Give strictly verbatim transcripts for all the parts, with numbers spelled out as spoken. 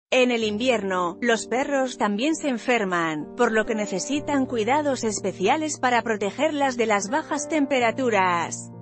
En el invierno, los perros también se enferman, por lo que necesitan cuidados especiales para protegerlas de las bajas temperaturas.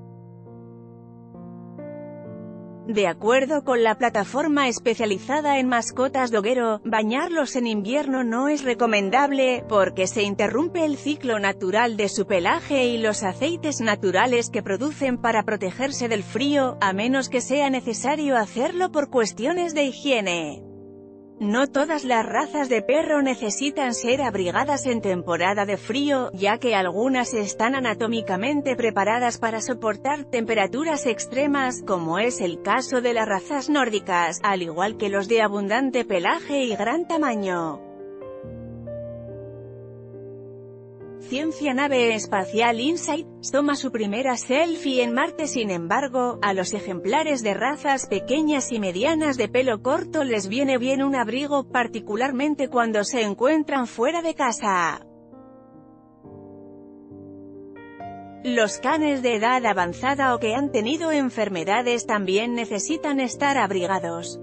De acuerdo con la plataforma especializada en mascotas Dogero, bañarlos en invierno no es recomendable, porque se interrumpe el ciclo natural de su pelaje y los aceites naturales que producen para protegerse del frío, a menos que sea necesario hacerlo por cuestiones de higiene. No todas las razas de perro necesitan ser abrigadas en temporada de frío, ya que algunas están anatómicamente preparadas para soportar temperaturas extremas, como es el caso de las razas nórdicas, al igual que los de abundante pelaje y gran tamaño. Ciencia Nave Espacial Insight toma su primera selfie en Marte. Sin embargo, a los ejemplares de razas pequeñas y medianas de pelo corto les viene bien un abrigo, particularmente cuando se encuentran fuera de casa. Los canes de edad avanzada o que han tenido enfermedades también necesitan estar abrigados.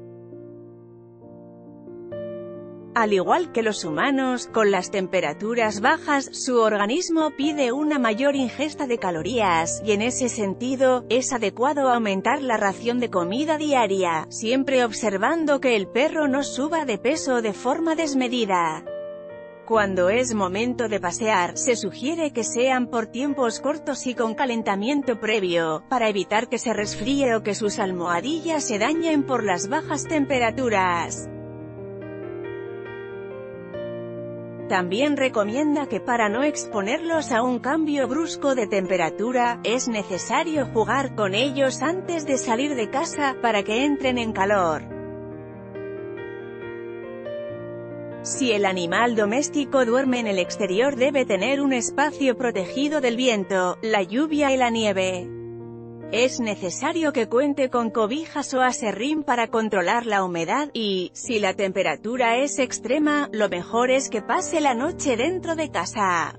Al igual que los humanos, con las temperaturas bajas, su organismo pide una mayor ingesta de calorías, y en ese sentido, es adecuado aumentar la ración de comida diaria, siempre observando que el perro no suba de peso de forma desmedida. Cuando es momento de pasear, se sugiere que sean por tiempos cortos y con calentamiento previo, para evitar que se resfríe o que sus almohadillas se dañen por las bajas temperaturas. También recomienda que para no exponerlos a un cambio brusco de temperatura, es necesario jugar con ellos antes de salir de casa, para que entren en calor. Si el animal doméstico duerme en el exterior, debe tener un espacio protegido del viento, la lluvia y la nieve. Es necesario que cuente con cobijas o aserrín para controlar la humedad, y, si la temperatura es extrema, lo mejor es que pase la noche dentro de casa.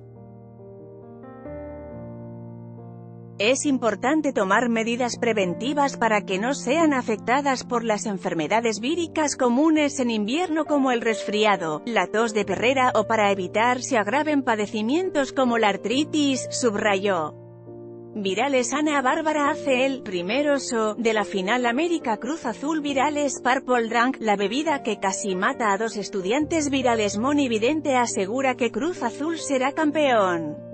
Es importante tomar medidas preventivas para que no sean afectadas por las enfermedades víricas comunes en invierno como el resfriado, la tos de perrera o para evitar se agraven padecimientos como la artritis, subrayó. Virales Ana Bárbara hace el primer oso de la final América Cruz Azul Virales Purple Drank, la bebida que casi mata a dos estudiantes virales. Moni Vidente asegura que Cruz Azul será campeón.